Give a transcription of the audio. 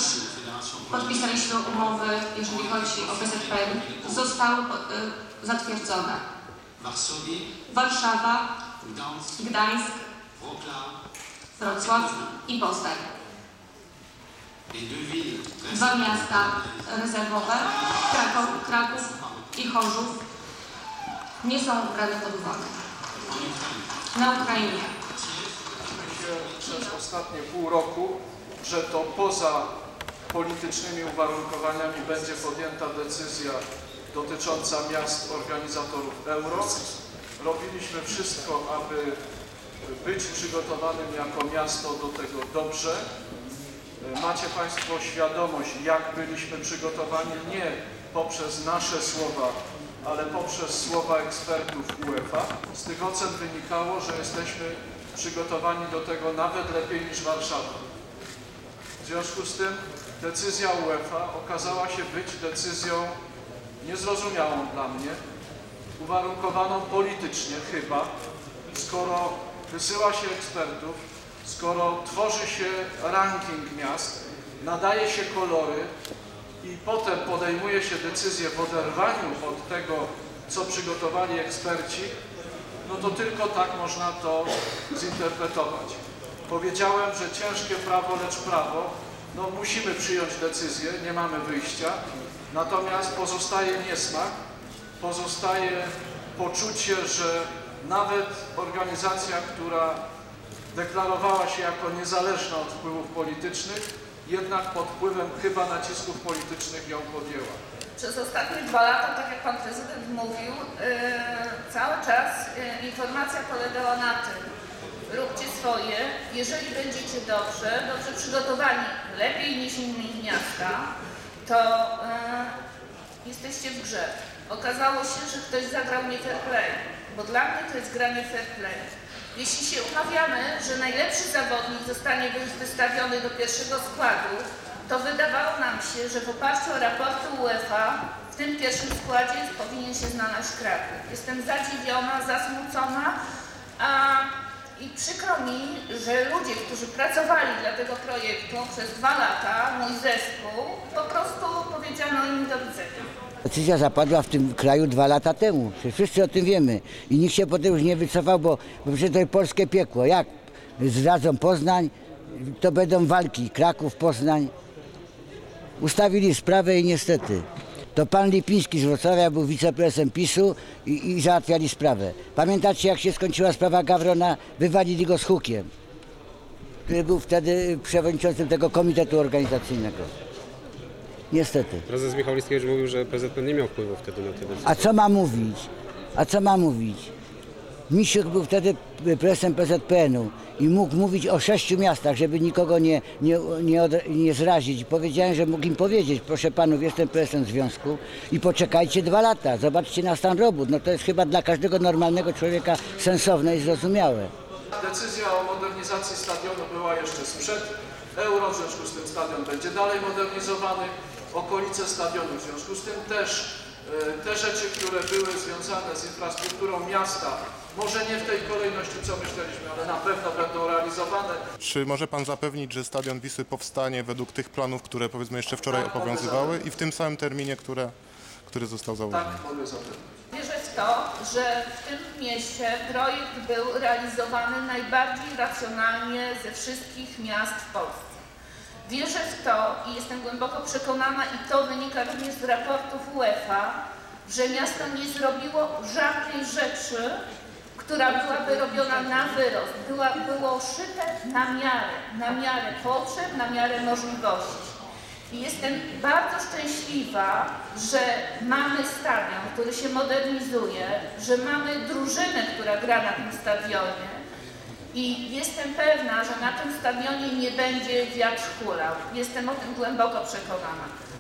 podpisaliśmy umowy, jeżeli chodzi o PZPN, zostały zatwierdzone. Warszawa, Gdańsk, Wrocław i Poznań. Dwa miasta rezerwowe, Kraków i Chorzów, nie są brane pod uwagę. Na Ukrainie. Przez ostatnie pół roku, że to poza politycznymi uwarunkowaniami będzie podjęta decyzja dotycząca miast organizatorów euro. Robiliśmy wszystko, aby być przygotowanym jako miasto do tego dobrze. Macie Państwo świadomość, jak byliśmy przygotowani nie poprzez nasze słowa, ale poprzez słowa ekspertów UEFA. Z tych ocen wynikało, że jesteśmy przygotowani do tego nawet lepiej niż Warszawa. W związku z tym decyzja UEFA okazała się być decyzją niezrozumiałą dla mnie, uwarunkowaną politycznie chyba, skoro wysyła się ekspertów, skoro tworzy się ranking miast, nadaje się kolory i potem podejmuje się decyzję w oderwaniu od tego, co przygotowali eksperci, no to tylko tak można to zinterpretować. Powiedziałem, że ciężkie prawo, lecz prawo. No musimy przyjąć decyzję, nie mamy wyjścia, natomiast pozostaje niesmak, pozostaje poczucie, że nawet organizacja, która deklarowała się jako niezależna od wpływów politycznych, jednak pod wpływem chyba nacisków politycznych ją podjęła. Przez ostatnie 2 lata, tak jak Pan Prezydent mówił, cały czas informacja polegała na tym, róbcie swoje, jeżeli będziecie dobrze przygotowani, lepiej niż inne miasta, to jesteście w grze. Okazało się, że ktoś zagrał nie fair play, bo dla mnie to jest granie fair play. Jeśli się umawiamy, że najlepszy zawodnik zostanie wystawiony do pierwszego składu, to wydawało nam się, że w oparciu o raporty UEFA w tym pierwszym składzie powinien się znaleźć Kraków. Jestem zadziwiona, zasmucona i przykro mi, że ludzie, którzy pracowali dla tego projektu przez 2 lata, mój zespół, po prostu powiedziano im do widzenia. Decyzja zapadła w tym kraju 2 lata temu. Wszyscy o tym wiemy. I nikt się potem już nie wycofał, bo przecież to jest polskie piekło. Jak zdradzą Poznań, to będą walki. Kraków, Poznań. Ustawili sprawę i niestety. To pan Lipiński z Wrocławia był wiceprezesem PiS-u i załatwiali sprawę. Pamiętacie, jak się skończyła sprawa Gawrona? Wywalili go z Hukiem, który był wtedy przewodniczącym tego komitetu organizacyjnego. Niestety. Prezes Michał Liskiewicz mówił, że PZPN nie miał wpływu wtedy na te decyzje. A co ma mówić? A co ma mówić? Misiuk był wtedy prezesem PZPN-u i mógł mówić o 6 miastach, żeby nikogo nie zrazić. Powiedziałem, że mógł im powiedzieć, proszę panów, jestem prezesem związku i poczekajcie 2 lata, zobaczcie na stan robót. No to jest chyba dla każdego normalnego człowieka sensowne i zrozumiałe. Decyzja o modernizacji stadionu była jeszcze sprzed euro, w związku z tym stadion będzie dalej modernizowany, okolice stadionu, w związku z tym też te rzeczy, które były związane z infrastrukturą miasta, może nie w tej kolejności, co myśleliśmy, ale na pewno będą realizowane. Czy może pan zapewnić, że stadion Wisły powstanie według tych planów, które powiedzmy jeszcze wczoraj obowiązywały i w tym samym terminie, który został założony? Tak, mogę zapewnić. Wierzę w to, że w tym mieście projekt był realizowany najbardziej racjonalnie ze wszystkich miast w Polsce. Wierzę w to i jestem głęboko przekonana, i to wynika również z raportów UEFA, że miasto nie zrobiło żadnej rzeczy, która byłaby robiona na wyrost. Było szyte na miarę potrzeb, na miarę możliwości. I jestem bardzo szczęśliwa, że mamy stadion, który się modernizuje, że mamy drużynę, która gra na tym stadionie. I jestem pewna, że na tym stadionie nie będzie wiatr hulał. Jestem o tym głęboko przekonana.